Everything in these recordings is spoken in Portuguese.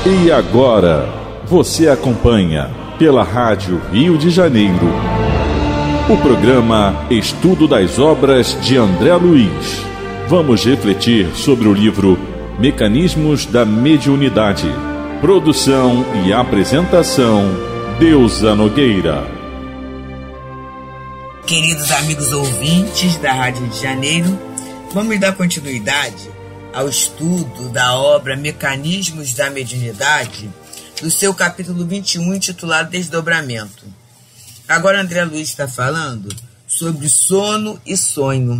E agora, você acompanha pela Rádio Rio de Janeiro o programa Estudo das Obras de André Luiz. Vamos refletir sobre o livro Mecanismos da Mediunidade. Produção e apresentação, Deusa Nogueira. Queridos amigos ouvintes da Rádio Rio de Janeiro, vamos dar continuidade ao estudo da obra Mecanismos da Mediunidade, do seu capítulo 21, intitulado Desdobramento. Agora André Luiz está falando sobre sono e sonho.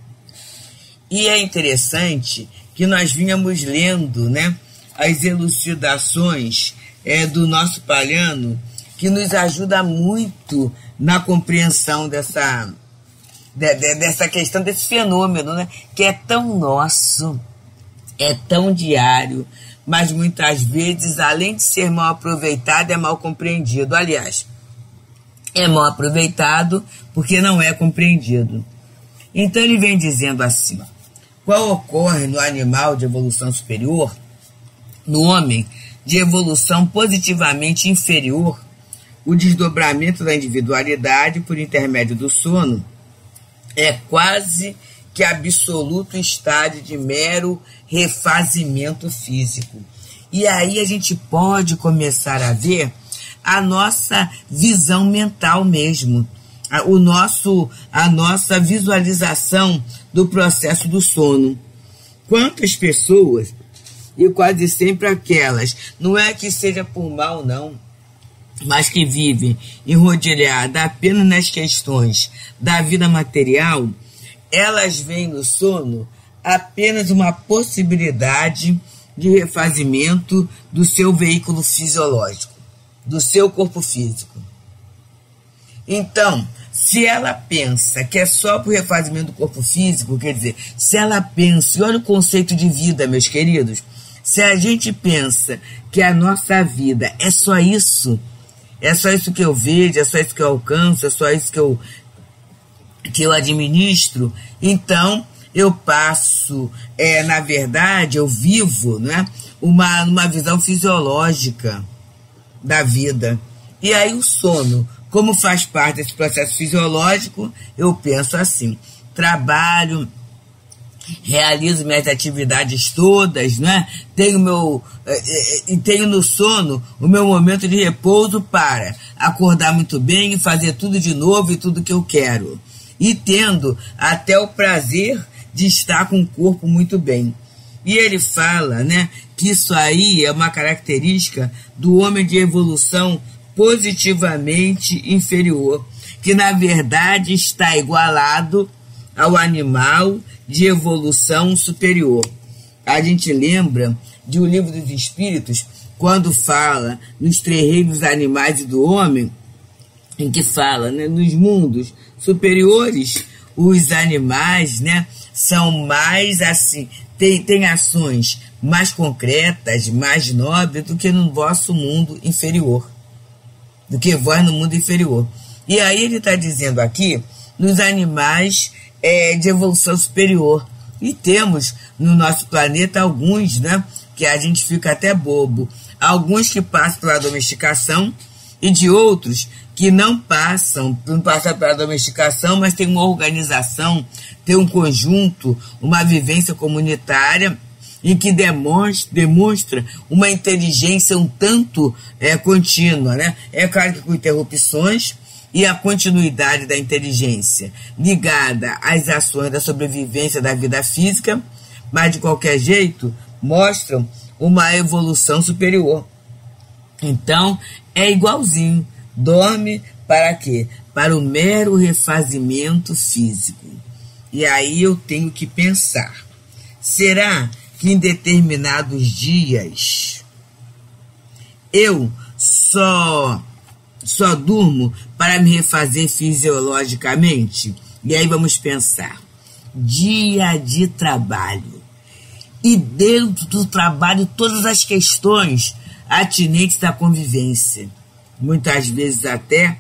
E é interessante que nós vínhamos lendo, as elucidações do nosso Palhano, que nos ajuda muito na compreensão dessa questão, desse fenômeno, que é tão nosso, é tão diário, mas muitas vezes, além de ser mal aproveitado, é mal compreendido. Aliás, é mal aproveitado porque não é compreendido. Então ele vem dizendo assim: qual ocorre no animal de evolução superior, no homem de evolução positivamente inferior, o desdobramento da individualidade por intermédio do sono é quase que absoluto estado de mero refazimento físico. E aí a gente pode começar a ver a nossa visão mental mesmo, a nossa visualização do processo do sono. Quantas pessoas, e quase sempre aquelas, não é que seja por mal não, mas que vivem enrodilhadas apenas nas questões da vida material, elas veem no sono apenas uma possibilidade de refazimento do seu veículo fisiológico, do seu corpo físico. Então, se ela pensa que é só para o refazimento do corpo físico, quer dizer, se ela pensa, e olha o conceito de vida, meus queridos, se a gente pensa que a nossa vida é só isso que eu vejo, é só isso que eu alcanço, é só isso que eu administro, então eu passo, na verdade, eu vivo uma visão fisiológica da vida. E aí o sono, como faz parte desse processo fisiológico, eu penso assim: trabalho, realizo minhas atividades todas, tenho no sono o meu momento de repouso para acordar muito bem e fazer tudo de novo e tudo que eu quero. E tendo até o prazer de estar com o corpo muito bem. E ele fala, que isso aí é uma característica do homem de evolução positivamente inferior, que na verdade está igualado ao animal de evolução superior. A gente lembra de O Livro dos Espíritos, quando fala nos três reinos animais e do homem, em que fala, nos mundos superiores, os animais, são mais assim, tem ações mais concretas, mais nobres do que no vosso mundo inferior, do que vós no mundo inferior. E aí ele está dizendo aqui, nos animais de evolução superior. E temos no nosso planeta alguns, que a gente fica até bobo. Alguns que passam pela domesticação e de outros que não passam pela domesticação, mas tem uma organização, tem um conjunto, uma vivência comunitária em que demonstra uma inteligência um tanto contínua. É claro que com interrupções, e a continuidade da inteligência ligada às ações da sobrevivência da vida física, mas de qualquer jeito mostram uma evolução superior. Então, é igualzinho. Dorme para quê? Para o mero refazimento físico. E aí eu tenho que pensar, será que em determinados dias eu só durmo para me refazer fisiologicamente? E aí vamos pensar, dia de trabalho. E dentro do trabalho, todas as questões atinentes da convivência. Muitas vezes até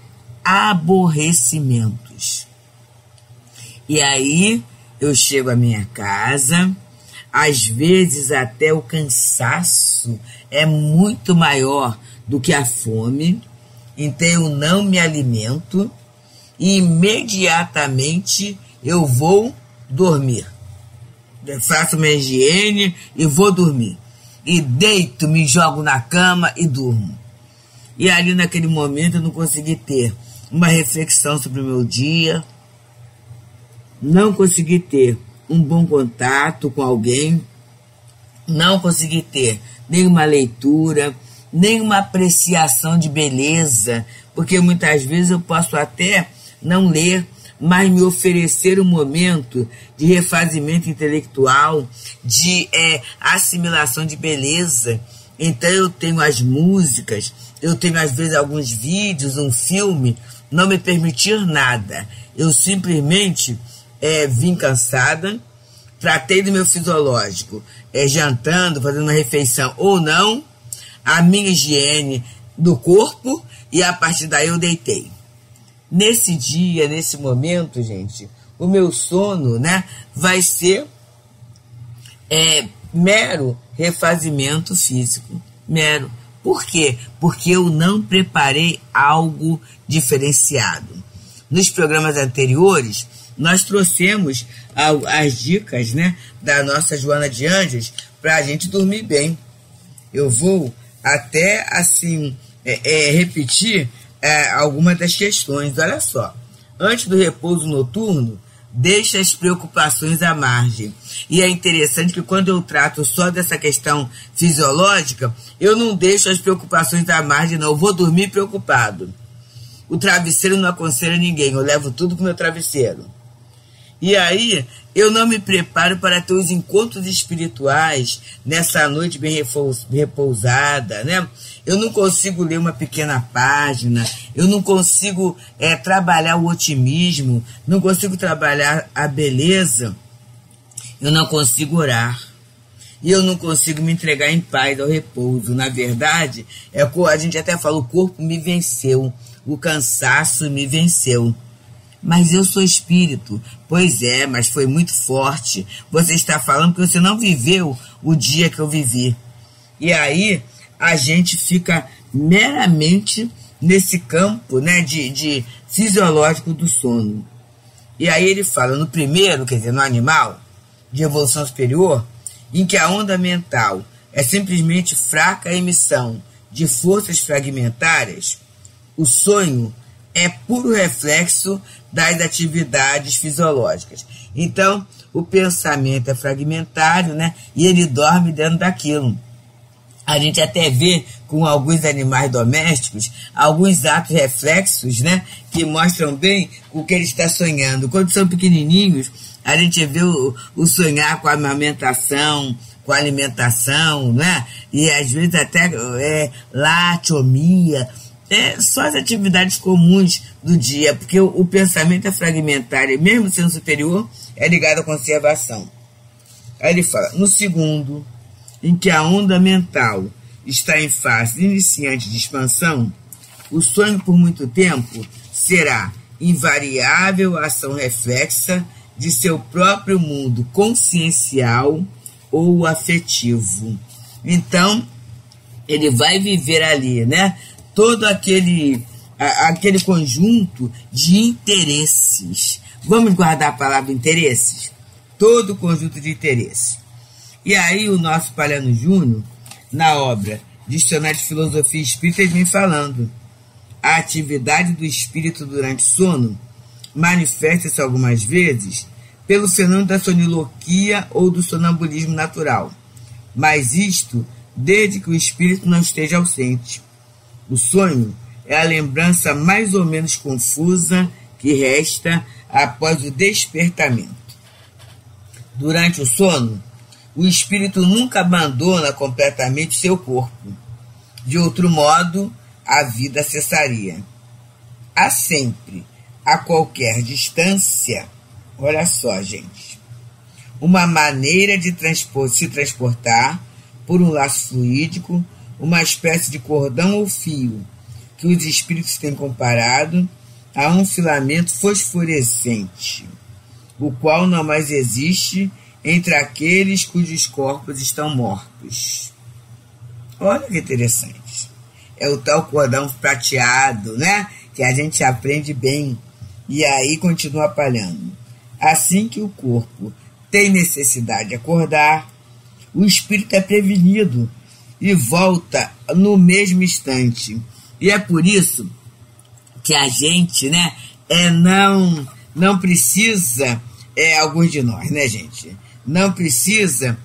aborrecimentos. E aí eu chego à minha casa, às vezes até o cansaço é muito maior do que a fome, então eu não me alimento e imediatamente eu vou dormir. Eu faço minha higiene e vou dormir. E deito, me jogo na cama e durmo. E ali naquele momento eu não consegui ter uma reflexão sobre o meu dia, não consegui ter um bom contato com alguém, não consegui ter nenhuma leitura, nenhuma apreciação de beleza, porque muitas vezes eu posso até não ler, mas me oferecer um momento de refazimento intelectual, de assimilação de beleza. Então eu tenho as músicas, eu tenho às vezes alguns vídeos, um filme, não me permitir nada. Eu simplesmente vim cansada, tratei do meu fisiológico, jantando, fazendo uma refeição ou não, a minha higiene do corpo, e a partir daí eu deitei. Nesse dia, nesse momento, gente, o meu sono, né, vai ser mero refazimento físico. Mero. Por quê? Porque eu não preparei algo diferenciado. Nos programas anteriores, nós trouxemos as dicas, né, da nossa Joana de Anjos para a gente dormir bem. Eu vou até, assim, repetir algumas das questões. Olha só. Antes do repouso noturno, deixa as preocupações à margem. E é interessante que quando eu trato só dessa questão fisiológica, eu não deixo as preocupações à margem, não. Eu vou dormir preocupado. O travesseiro não aconselha ninguém, eu levo tudo pro meu travesseiro. E aí, eu não me preparo para ter os encontros espirituais nessa noite bem repousada, né? Eu não consigo ler uma pequena página, eu não consigo trabalhar o otimismo, não consigo trabalhar a beleza, eu não consigo orar. E eu não consigo me entregar em paz ao repouso. Na verdade, a gente até fala, o corpo me venceu, o cansaço me venceu. Mas eu sou espírito. Pois é, mas foi muito forte. Você está falando que você não viveu o dia que eu vivi. E aí a gente fica meramente nesse campo, né, de fisiológico do sono. E aí ele fala, no primeiro, quer dizer, no animal, de evolução superior, em que a onda mental é simplesmente fraca emissão de forças fragmentárias, o sonho é puro reflexo das atividades fisiológicas. Então, o pensamento é fragmentário, né? E ele dorme dentro daquilo. A gente até vê com alguns animais domésticos alguns atos reflexos, né? Que mostram bem o que ele está sonhando. Quando são pequenininhos, a gente vê o sonhar com a amamentação, com a alimentação, né? E às vezes até latiomia. Só as atividades comuns do dia, porque o pensamento é fragmentário, mesmo sendo superior, é ligado à conservação. Aí ele fala, no segundo, em que a onda mental está em fase iniciante de expansão, o sonho por muito tempo será invariável ação reflexa de seu próprio mundo consciencial ou afetivo. Então, ele vai viver ali, né? Todo aquele conjunto de interesses. Vamos guardar a palavra interesses? Todo conjunto de interesses. E aí o nosso Palhano Júnior, na obra Dicionário de Filosofia Espírita, ele vem falando. A atividade do espírito durante sono manifesta-se algumas vezes pelo fenômeno da soniloquia ou do sonambulismo natural. Mas isto desde que o espírito não esteja ausente. O sonho é a lembrança mais ou menos confusa que resta após o despertamento. Durante o sono, o espírito nunca abandona completamente seu corpo. De outro modo, a vida cessaria. Há sempre, a qualquer distância, olha só, gente, uma maneira de se transportar por um laço fluídico, uma espécie de cordão ou fio que os espíritos têm comparado a um filamento fosforescente, o qual não mais existe entre aqueles cujos corpos estão mortos. Olha que interessante. É o tal cordão prateado, né? Que a gente aprende bem e aí continua palhando. Assim que o corpo tem necessidade de acordar, o espírito é prevenido e volta no mesmo instante. E é por isso que a gente, né, não precisa, alguns de nós, né, gente? Não precisa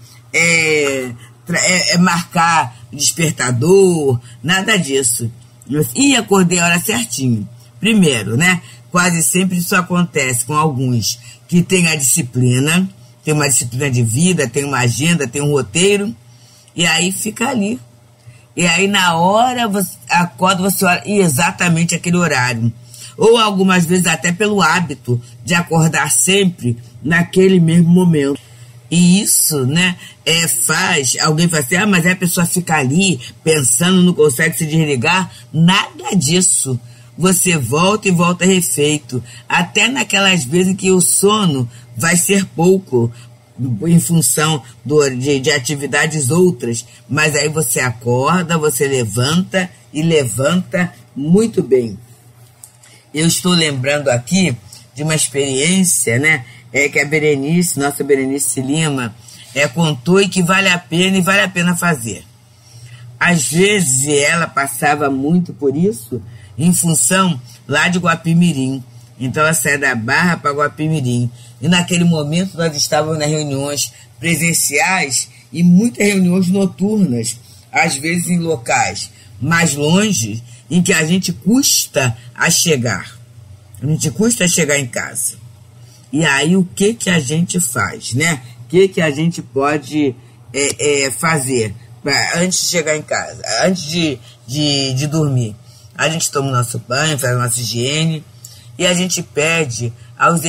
marcar despertador, nada disso. E acordei a hora certinho. Primeiro, né, quase sempre isso acontece com alguns que têm a disciplina, tem uma disciplina de vida, tem uma agenda, tem um roteiro, e aí fica ali. E aí na hora você acorda, você olha exatamente aquele horário. Ou algumas vezes até pelo hábito de acordar sempre naquele mesmo momento. E isso, né, faz, alguém fala assim, mas a pessoa fica ali pensando, não consegue se desligar. Nada disso. Você volta e volta refeito. Até naquelas vezes que o sono vai ser pouco, em função de atividades outras. Mas aí você acorda, você levanta e levanta muito bem. Eu estou lembrando aqui de uma experiência, né, que a Berenice, nossa Berenice Lima, contou e que vale a pena fazer. Às vezes ela passava muito por isso em função lá de Guapimirim. Então ela saía da Barra para Guapimirim. E naquele momento nós estávamos nas reuniões presenciais e muitas reuniões noturnas, às vezes em locais mais longe, em que a gente custa a chegar. A gente custa a chegar em casa. E aí o que a gente faz, né? O que a gente pode fazer antes de chegar em casa, antes de dormir? A gente toma o nosso banho, faz a nossa higiene e a gente pede aos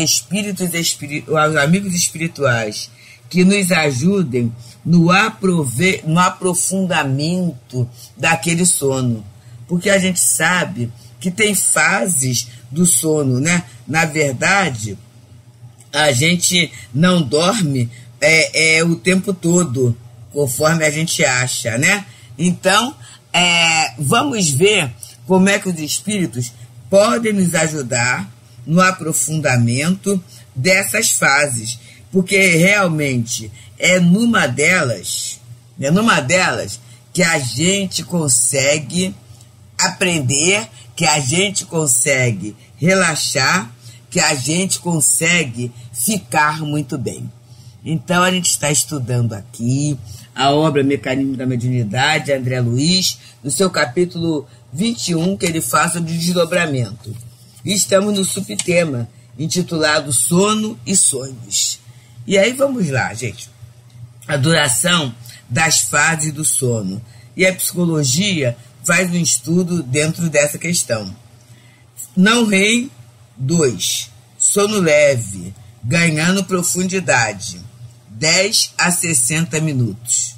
aos amigos espirituais que nos ajudem no aprofundamento daquele sono. Porque a gente sabe que tem fases do sono, né? Na verdade, a gente não dorme o tempo todo, conforme a gente acha, né? Então, vamos ver como é que os espíritos podem nos ajudar no aprofundamento dessas fases, porque realmente é numa delas que a gente consegue aprender, que a gente consegue relaxar, que a gente consegue ficar muito bem. Então a gente está estudando aqui a obra Mecanismo da Mediunidade, de André Luiz, no seu capítulo 21, que ele fala sobre desdobramento. E estamos no subtema intitulado Sono e Sonhos. E aí vamos lá, gente. A duração das fases do sono. E a psicologia faz um estudo dentro dessa questão. Não REM 2. Sono leve, ganhando profundidade. 10 a 60 minutos.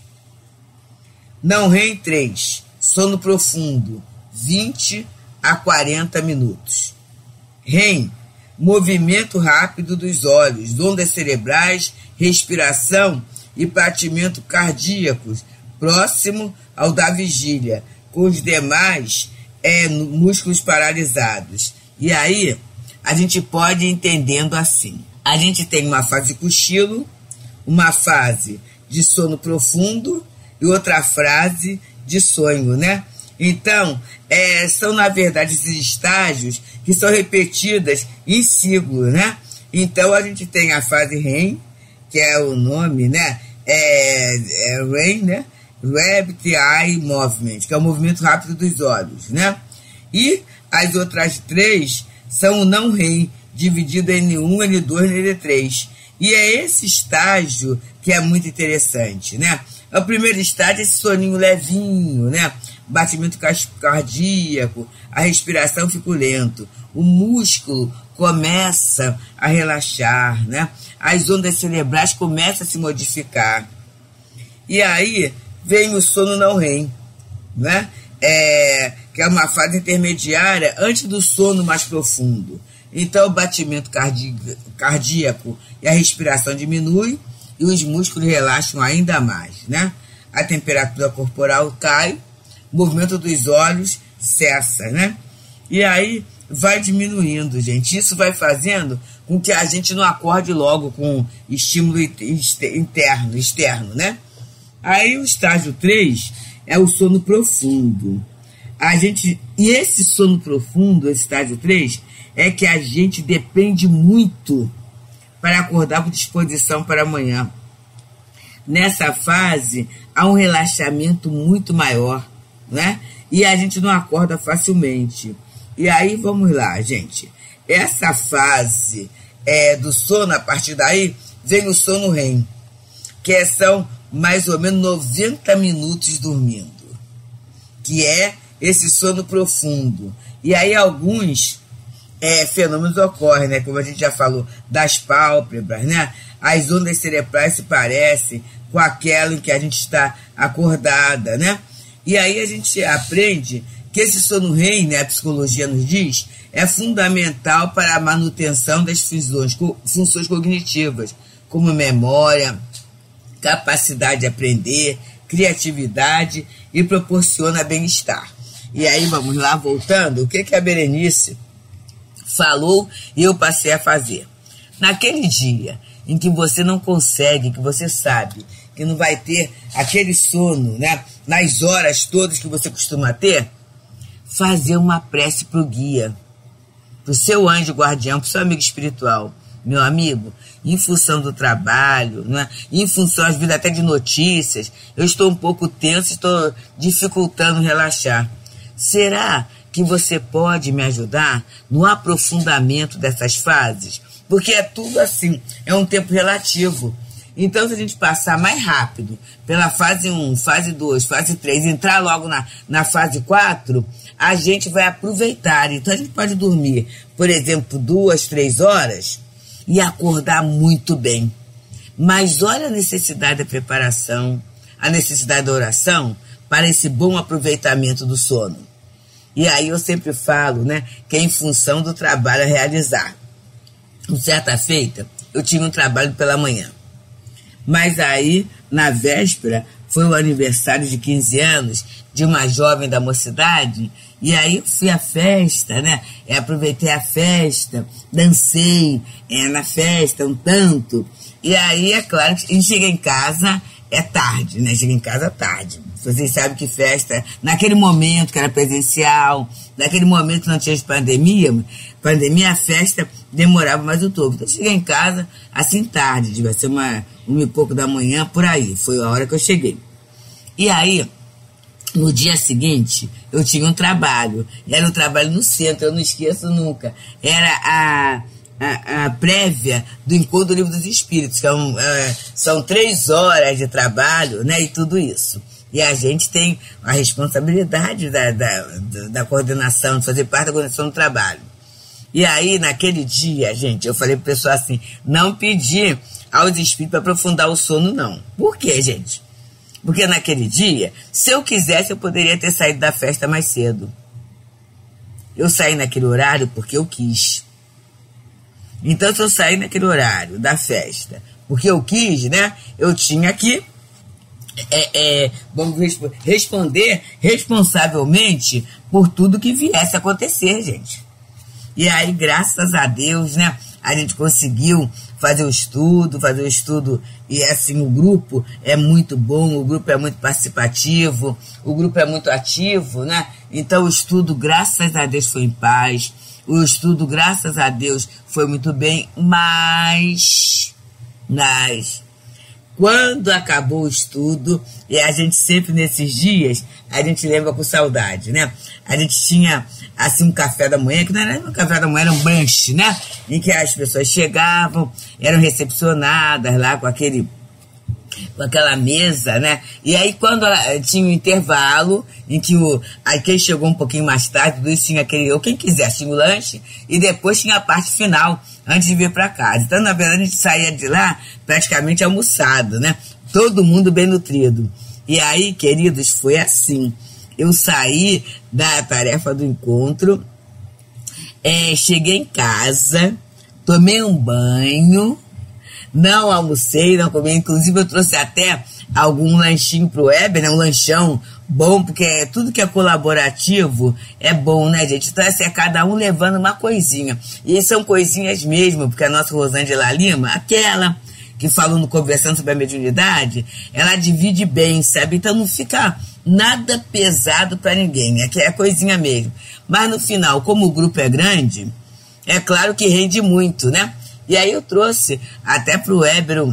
Não REM 3. Sono profundo. 20 a 40 minutos. REM, movimento rápido dos olhos, ondas cerebrais, respiração e batimento cardíacos, próximo ao da vigília, com os demais músculos paralisados. E aí, a gente pode ir entendendo assim. A gente tem uma fase de cochilo, uma fase de sono profundo e outra fase de sonho, né? Então, são, na verdade, esses estágios que são repetidas em ciclo, né? Então, a gente tem a fase REM, que é o nome, né? REM, né? Rapid Eye Movement, que é o movimento rápido dos olhos, né? E as outras três são o não REM, dividido em N1, N2 e N3. E é esse estágio que é muito interessante, né? O primeiro estágio é esse soninho levinho, né? Batimento cardíaco, a respiração fica lento, o músculo começa a relaxar, né? As ondas cerebrais começam a se modificar. E aí vem o sono não REM, né? Que é uma fase intermediária antes do sono mais profundo. Então o batimento cardíaco e a respiração diminui e os músculos relaxam ainda mais, né? A temperatura corporal cai, o movimento dos olhos cessa, né? E aí vai diminuindo, gente. Isso vai fazendo com que a gente não acorde logo com estímulo externo, né? Aí o estágio 3 é o sono profundo. E esse sono profundo, esse estágio 3, é que a gente depende muito para acordar com disposição para amanhã. Nessa fase, há um relaxamento muito maior, né? E a gente não acorda facilmente. E aí, vamos lá, gente. Essa fase do sono, a partir daí, vem o sono REM, que são mais ou menos 90 minutos dormindo, que é esse sono profundo. E aí alguns fenômenos ocorrem, né? Como a gente já falou, das pálpebras, né? As ondas cerebrais se parecem com aquela em que a gente está acordada, né? E aí a gente aprende que esse sono REM, né, a psicologia nos diz, é fundamental para a manutenção das funções cognitivas, como memória, capacidade de aprender, criatividade e proporciona bem-estar. E aí, vamos lá, voltando, o que a Berenice falou e eu passei a fazer. Naquele dia em que você não consegue, que você sabe que não vai ter aquele sono, né, nas horas todas que você costuma ter, fazer uma prece para o guia, para o seu anjo guardião, para o seu amigo espiritual. Meu amigo, em função do trabalho, né, em função, às vezes, até de notícias, eu estou um pouco tenso, estou dificultando relaxar. Será que você pode me ajudar no aprofundamento dessas fases? Porque é tudo assim, é um tempo relativo. Então, se a gente passar mais rápido pela fase 1, fase 2, fase 3, entrar logo na fase 4, a gente vai aproveitar. Então, a gente pode dormir, por exemplo, 2, 3 horas e acordar muito bem. Mas olha a necessidade da preparação, a necessidade da oração para esse bom aproveitamento do sono. E aí eu sempre falo, né, que é em função do trabalho a realizar. Uma certa feita, eu tinha um trabalho pela manhã. Mas aí, na véspera, foi o aniversário de 15 anos de uma jovem da mocidade, e aí eu fui à festa, né? Aproveitei a festa, dancei na festa um tanto, e aí é claro que cheguei em casa, é tarde, né? Cheguei em casa tarde. Vocês sabem que festa, naquele momento que era presencial, naquele momento que não tinha pandemia, a festa demorava mais o dobro. Então, eu cheguei em casa assim tarde, devia ser uma e pouco da manhã, por aí. Foi a hora que eu cheguei. E aí, no dia seguinte, eu tinha um trabalho. Era um trabalho no centro, eu não esqueço nunca. Era a prévia do Encontro do Livro dos Espíritos, que são 3 horas de trabalho, né, e tudo isso. E a gente tem a responsabilidade da coordenação, de fazer parte da coordenação do trabalho. E aí, naquele dia, gente, eu falei pro pessoal assim, não pedi aos espíritos para aprofundar o sono, não. Por quê, gente? Porque naquele dia, se eu quisesse, eu poderia ter saído da festa mais cedo. Eu saí naquele horário porque eu quis. Então, se eu saí naquele horário da festa porque eu quis, né, eu tinha que vamos responder responsavelmente por tudo que viesse a acontecer, gente. E aí, graças a Deus, né, a gente conseguiu fazer o estudo, e assim, o grupo é muito bom, o grupo é muito participativo, o grupo é muito ativo, né? Então, o estudo, graças a Deus, foi em paz, o estudo, graças a Deus, foi muito bem, mas quando acabou o estudo, e a gente sempre nesses dias, a gente lembra com saudade, né? A gente tinha, assim, um café da manhã, que não era um café da manhã, era um brunch, né? Em que as pessoas chegavam, eram recepcionadas lá com aquela mesa, né? E aí, quando tinha um intervalo, em que quem chegou um pouquinho mais tarde, tudo isso tinha ou quem quisesse, tinha o lanche, e depois tinha a parte final, antes de vir para casa. Então, na verdade, a gente saía de lá praticamente almoçado, né? Todo mundo bem nutrido. E aí, queridos, foi assim. Eu saí da tarefa do encontro, cheguei em casa, tomei um banho, Não almocei, não comi. Inclusive eu trouxe até algum lanchinho pro Weber, né? Um lanchão bom, porque tudo que é colaborativo é bom, né, gente? Então é cada um levando uma coisinha. E são coisinhas mesmo, porque a nossa Rosângela Lima, aquela que falou no Conversando sobre a Mediunidade, ela divide bem, sabe? Então não fica nada pesado para ninguém, né? Que é coisinha mesmo. Mas no final, como o grupo é grande, é claro que rende muito, né? E aí eu trouxe até pro Weber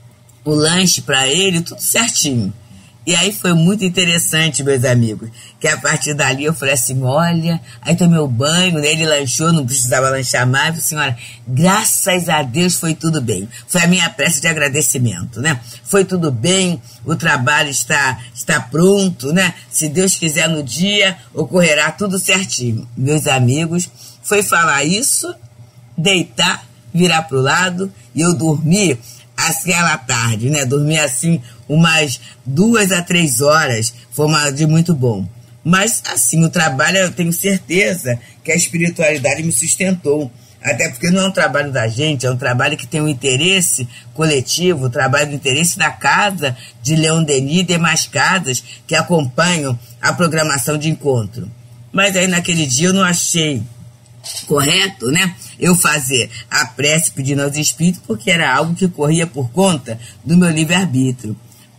o lanche para ele, tudo certinho. E aí foi muito interessante, meus amigos, que a partir dali eu falei assim, olha, aí tomei o banho, né? Ele lanchou, não precisava lanchar mais, eu falei assim, olha, graças a Deus foi tudo bem. Foi a minha prece de agradecimento, né? Foi tudo bem, o trabalho está pronto, né? Se Deus quiser no dia, ocorrerá tudo certinho. Meus amigos, foi falar isso, deitar, virar pro lado, e eu dormi aquela tarde, né? Dormi assim umas 2 a 3 horas, foi de muito bom. Mas assim, o trabalho, eu tenho certeza que a espiritualidade me sustentou. Até porque não é um trabalho da gente, é um trabalho que tem um interesse coletivo, o trabalho do interesse da casa de Leon Denis e demais casas que acompanham a programação de encontro. Mas aí naquele dia eu não achei correto, né? Eu fazer a prece pedindo aos espíritos, porque era algo que corria por conta do meu livre-arbítrio.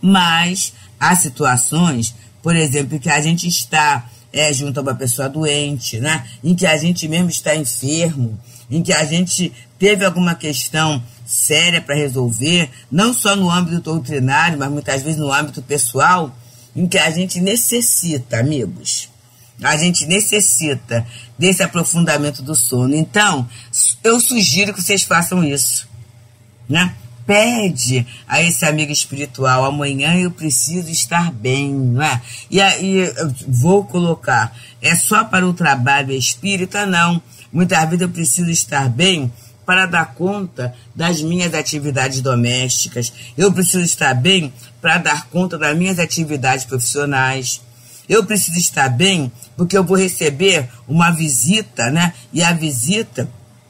Mas há situações, por exemplo, que a gente está junto a uma pessoa doente, né? Em que a gente mesmo está enfermo, em que a gente teve alguma questão séria para resolver, não só no âmbito doutrinário, mas muitas vezes no âmbito pessoal, em que a gente necessita, amigos, a gente necessita desse aprofundamento do sono. Então, eu sugiro que vocês façam isso, né? Pede a esse amigo espiritual, amanhã eu preciso estar bem, não é? E aí eu vou colocar, é só para o trabalho espírita? Não. Muitas vezes eu preciso estar bem para dar conta das minhas atividades domésticas. Eu preciso estar bem para dar conta das minhas atividades profissionais. Eu preciso estar bem porque eu vou receber uma visita, né? E a visita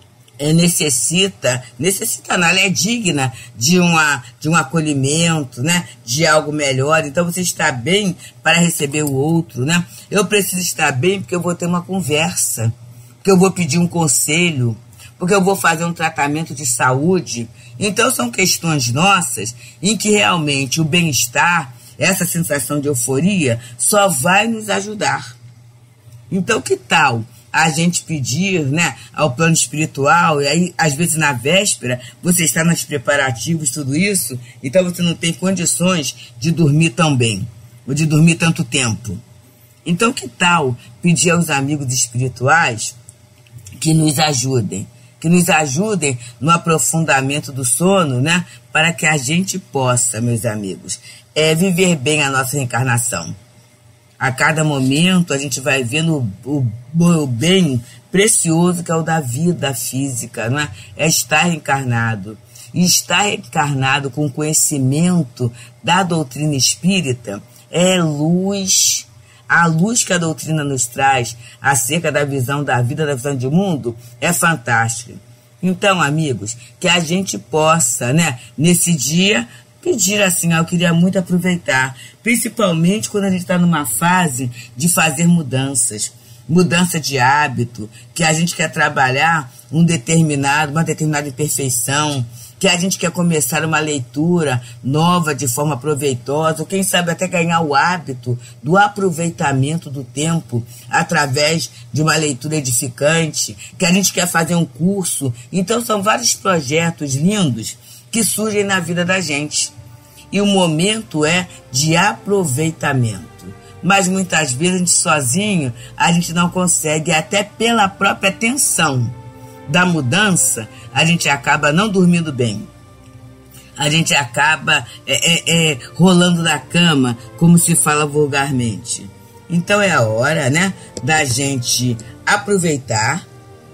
necessita não, ela é digna de um acolhimento, né? De algo melhor. Então você está bem para receber o outro, né? Eu preciso estar bem porque eu vou ter uma conversa, porque eu vou pedir um conselho, porque eu vou fazer um tratamento de saúde. Então são questões nossas em que realmente o bem-estar, essa sensação de euforia, só vai nos ajudar. Então que tal a gente pedir, né, ao plano espiritual, e aí às vezes na véspera você está nos preparativos, tudo isso, então você não tem condições de dormir tão bem, ou de dormir tanto tempo. Então que tal pedir aos amigos espirituais que nos ajudem no aprofundamento do sono, né, para que a gente possa, meus amigos, viver bem a nossa reencarnação. A cada momento a gente vai vendo o bem precioso que é o da vida física, não é? É estar encarnado. E estar encarnado com conhecimento da doutrina espírita é luz. A luz que a doutrina nos traz acerca da visão da vida, da visão de mundo, é fantástica. Então, amigos, que a gente possa, né, nesse dia, pedir assim, eu queria muito aproveitar, principalmente quando a gente está numa fase de fazer mudança de hábito, que a gente quer trabalhar uma determinada imperfeição, que a gente quer começar uma leitura nova de forma proveitosa, ou quem sabe até ganhar o hábito do aproveitamento do tempo através de uma leitura edificante, que a gente quer fazer um curso. Então são vários projetos lindos que surgem na vida da gente. E o momento é de aproveitamento. Mas muitas vezes a gente sozinho, a gente não consegue, até pela própria tensão da mudança, a gente acaba não dormindo bem. A gente acaba rolando na cama, como se fala vulgarmente. Então é a hora, né, da gente aproveitar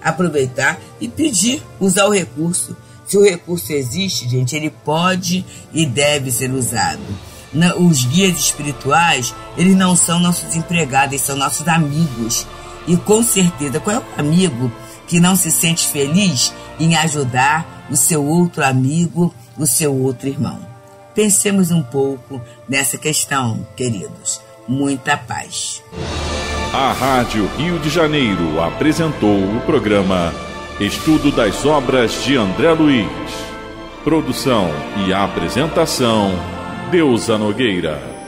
e pedir, usar o recurso. Se o recurso existe, gente, ele pode e deve ser usado. Os guias espirituais, eles não são nossos empregados, eles são nossos amigos. E com certeza, qual é o amigo que não se sente feliz em ajudar o seu outro amigo, o seu outro irmão. Pensemos um pouco nessa questão, queridos. Muita paz. A Rádio Rio de Janeiro apresentou o programa Estudo das Obras de André Luiz. Produção e apresentação, Deusa Nogueira.